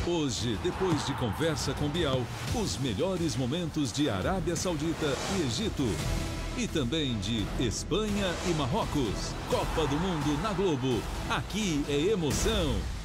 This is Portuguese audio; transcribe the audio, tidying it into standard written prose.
Hoje, depois de conversa com Bial, os melhores momentos de Arábia Saudita e Egito. E também de Espanha e Marrocos. Copa do Mundo na Globo. Aqui é emoção.